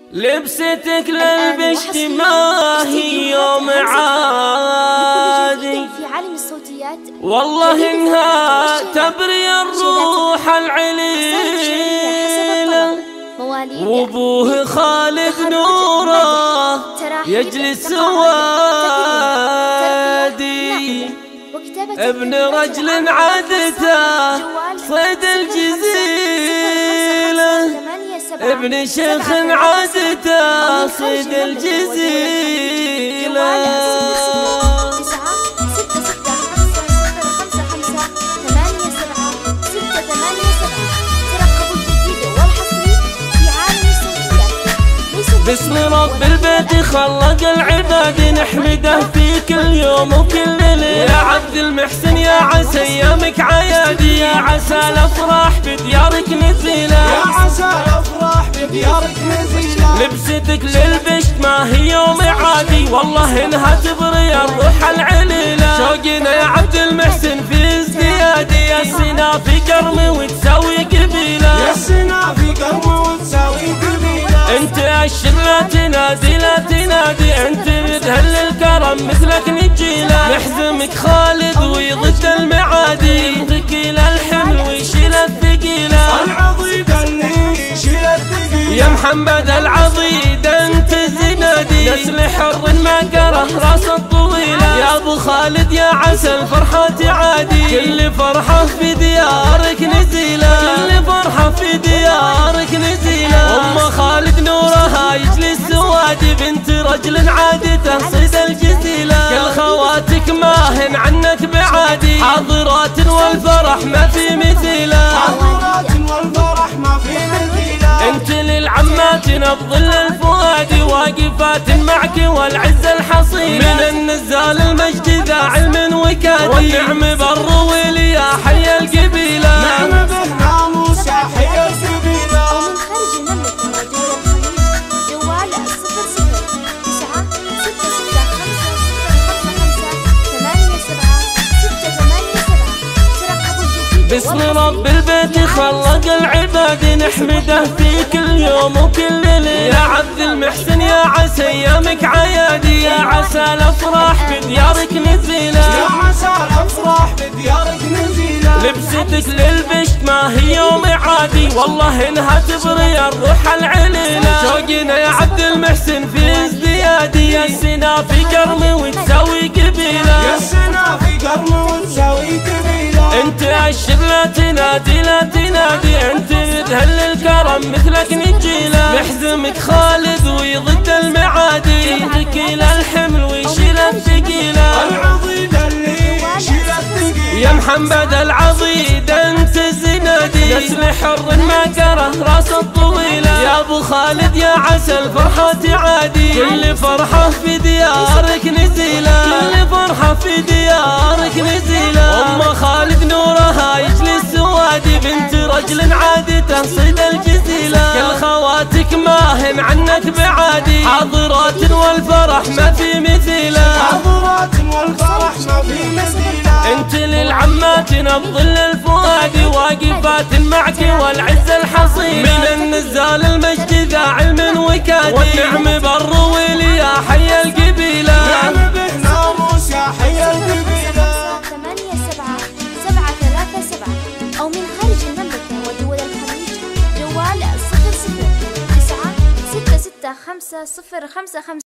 لبستك للبشت ما هي يوم عادي، والله انها تبري الروح العليلة، وابوه خالد نوره يجلس سوادي، ابن رجل عادته صيد الجزيلة، ابن شيخ عادته صيد الجزيلة. باسم رب البيت خلق العباد نحمده في كل يوم وكل ليلة. يا عبد المحسن يا عسى ايامك عيادي، يا عسى الافراح بديارك نزيلة، يا عسى الافراح بديارك نزيلة. لبستك للبشت ما هي يوم عادي، والله انها تبري الروح العليلة. شوقنا يا عبد المحسن في ازديادي، يا السنا في كرم وتساوي قبيلة، يا السنا في كرم وتساوي قبيلة. انت اشر لا تنادي لا تنادي، انت مذهل الكرم مثلك نجيله. نحزمك خالد ويضد المعادي، يمضيك الحمل ويشيل الثقيله. العضيد اللي يشيل الثقيله، يا محمد العضيد انت الزنادي، نسل حر ما قره راس الطويله. يا ابو خالد يا عسى الفرحه تعادي، كل فرحه في ديارك نزيله، كل فرحه في ديارك نزيله. ام خالد نورها يجلس سوادي، بنت رجل عادته صيد الجزيله. كل خواتك ماهن عنك بعادي، حاضرات والفرح ما في مثيله، حاضرات والفرح ما في مثيله. انت للعمات نبض الفؤاد، واقفات معك والعز الحصيله. من النزال المجد ذا علم وكادي، والنعم بالرويل يا حي القبيله. نعم به ناموس يا حي القبيله. ومن خارج المملكة ودول الخليج جوال 0066556587 باسم رب البيت خلق العباد نحمده في كل يوم وكل ليلة. يا عبد المحسن يا عسى ايامك عيادي، يا عسى الافراح بديارك نزيلة، يا عسى الافراح بديارك نزيلة. لبستك للبشت ما هي يوم عادي، والله انها تبري الروح العليلة. شوقنا يا عبد المحسن في ازديادي، يا السنا في كرم وتساوي قبيلة، يا السنا في كرم وتساوي قبيلة. انت اشر لا تنادي لا تنادي، انت مذهل الكرم مثلك نجيله. نحزمك خالد ويضد المعادي، يمضيك الحمل ويشيل الثقيله. العضيد اللي يشيل الثقيله، يا محمد العضيد انت الزنادي، نسل حر ما قره راس الطويله. يا ابو خالد يا عسى الفرحه تعادي، كل فرحه في ديارك نزيله، كل فرحه في ديارك نزيله. ام خالد نورها يجلس سوادي، بنت رجل عادته صيد الجزيله. كل خواتك ماهن عنك بعادي، حاضرات والفرح ما في مثيله، حاضرات والفرح ما في مثيله. انت للعمات نبض الفؤاد، واقفات معك والعز الحصيله. من النزال المجد ذا علم وكادي، والنعم بالرويل يا حي القبيله. نعم به ناموس يا حي القبيله. 87 أو من خارج المملكة ودول الخليج جوال 0096650555.